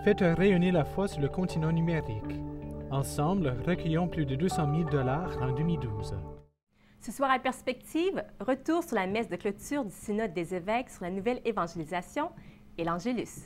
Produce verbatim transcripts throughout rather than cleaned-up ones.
Faites rayonner la foi sur le continent numérique. Ensemble, recueillons plus de deux cent mille dollars en deux mille douze. Ce soir à Perspective, retour sur la messe de clôture du Synode des évêques sur la nouvelle évangélisation et l'Angélus.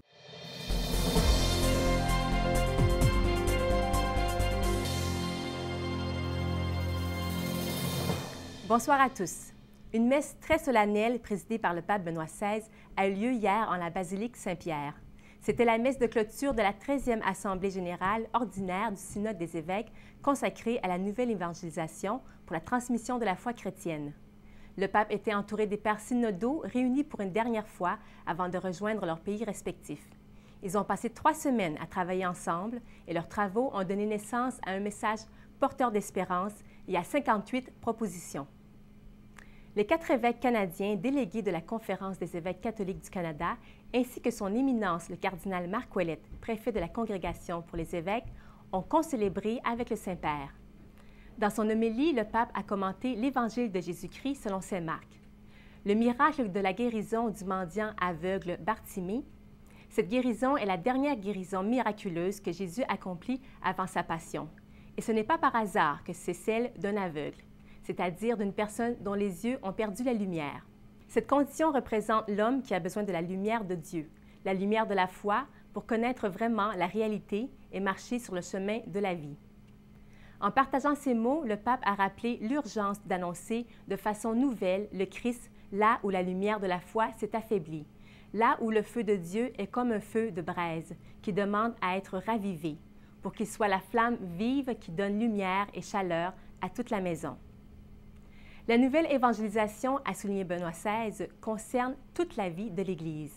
Bonsoir à tous. Une messe très solennelle présidée par le pape Benoît seize a eu lieu hier en la basilique Saint-Pierre. C'était la messe de clôture de la treizième Assemblée générale ordinaire du Synode des évêques consacrée à la nouvelle évangélisation pour la transmission de la foi chrétienne. Le pape était entouré des pères synodaux réunis pour une dernière fois avant de rejoindre leurs pays respectifs. Ils ont passé trois semaines à travailler ensemble et leurs travaux ont donné naissance à un message porteur d'espérance et à cinquante-huit propositions. Les quatre évêques canadiens délégués de la Conférence des évêques catholiques du Canada, ainsi que son éminence le cardinal Marc Ouellet, préfet de la Congrégation pour les évêques, ont concélébré avec le Saint-Père. Dans son homélie, le pape a commenté l'Évangile de Jésus-Christ selon saint Marc. Le miracle de la guérison du mendiant aveugle Bartimée. Cette guérison est la dernière guérison miraculeuse que Jésus accomplit avant sa passion. Et ce n'est pas par hasard que c'est celle d'un aveugle, c'est-à-dire d'une personne dont les yeux ont perdu la lumière. Cette condition représente l'homme qui a besoin de la lumière de Dieu, la lumière de la foi, pour connaître vraiment la réalité et marcher sur le chemin de la vie. En partageant ces mots, le pape a rappelé l'urgence d'annoncer de façon nouvelle le Christ là où la lumière de la foi s'est affaiblie, là où le feu de Dieu est comme un feu de braise qui demande à être ravivé, pour qu'il soit la flamme vive qui donne lumière et chaleur à toute la maison. La nouvelle évangélisation, a souligné Benoît seize, concerne toute la vie de l'Église.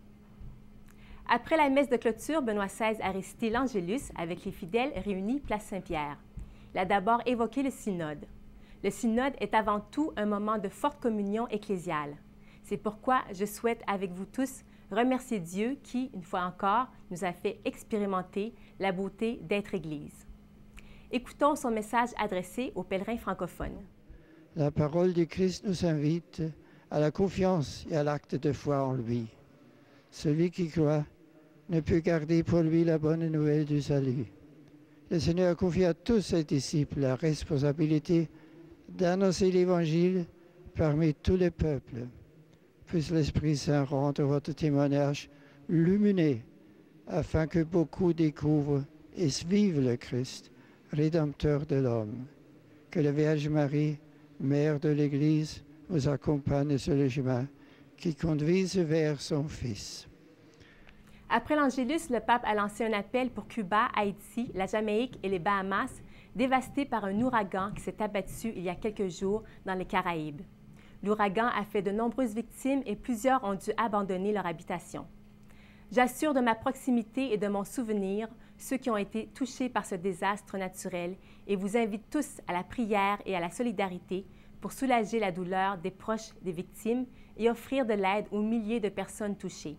Après la messe de clôture, Benoît seize a récité l'Angélus avec les fidèles réunis place Saint-Pierre. Il a d'abord évoqué le synode. Le synode est avant tout un moment de forte communion ecclésiale. C'est pourquoi je souhaite avec vous tous remercier Dieu qui, une fois encore, nous a fait expérimenter la beauté d'être Église. Écoutons son message adressé aux pèlerins francophones. La parole du Christ nous invite à la confiance et à l'acte de foi en lui. Celui qui croit ne peut garder pour lui la bonne nouvelle du salut. Le Seigneur confie à tous ses disciples la responsabilité d'annoncer l'Évangile parmi tous les peuples. Puisse l'Esprit Saint rendre votre témoignage lumineux afin que beaucoup découvrent et vivent le Christ, Rédempteur de l'homme. Que la Vierge Marie, Mère de l'Église, vous accompagne sur le chemin qui conduise vers son Fils. Après l'Angélus, le pape a lancé un appel pour Cuba, Haïti, la Jamaïque et les Bahamas, dévastés par un ouragan qui s'est abattu il y a quelques jours dans les Caraïbes. L'ouragan a fait de nombreuses victimes et plusieurs ont dû abandonner leur habitation. J'assure de ma proximité et de mon souvenir ceux qui ont été touchés par ce désastre naturel et vous invite tous à la prière et à la solidarité pour soulager la douleur des proches des victimes et offrir de l'aide aux milliers de personnes touchées.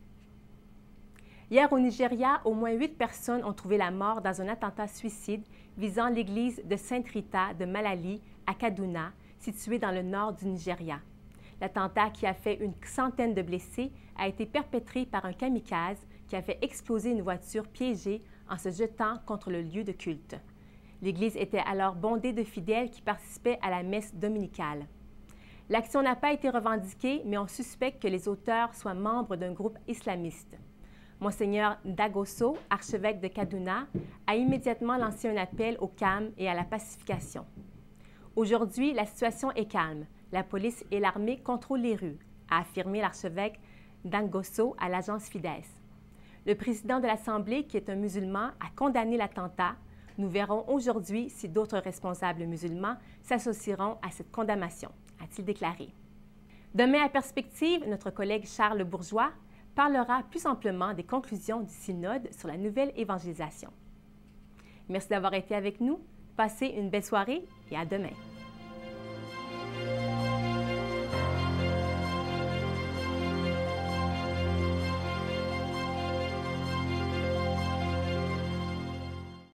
Hier au Nigeria, au moins huit personnes ont trouvé la mort dans un attentat suicide visant l'église de Sainte Rita de Malali à Kaduna, située dans le nord du Nigeria. L'attentat, qui a fait une centaine de blessés, a été perpétré par un kamikaze qui a fait exploser une voiture piégée en se jetant contre le lieu de culte. L'église était alors bondée de fidèles qui participaient à la messe dominicale. L'action n'a pas été revendiquée, mais on suspecte que les auteurs soient membres d'un groupe islamiste. Monseigneur Dagoso, archevêque de Kaduna, a immédiatement lancé un appel au calme et à la pacification. Aujourd'hui, la situation est calme. La police et l'armée contrôlent les rues, a affirmé l'archevêque Dangoso à l'agence Fides. Le président de l'Assemblée, qui est un musulman, a condamné l'attentat. Nous verrons aujourd'hui si d'autres responsables musulmans s'associeront à cette condamnation, a-t-il déclaré. Demain à Perspective, notre collègue Charles Bourgeois parlera plus amplement des conclusions du synode sur la nouvelle évangélisation. Merci d'avoir été avec nous. Passez une belle soirée et à demain.